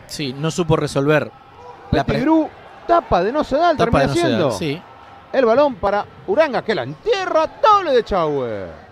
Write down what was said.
Sí, no supo resolver. Pettigrew, tapa de Nocedal, termina siendo. Sí. El balón para Uranga, que la entierra, doble de Chahue.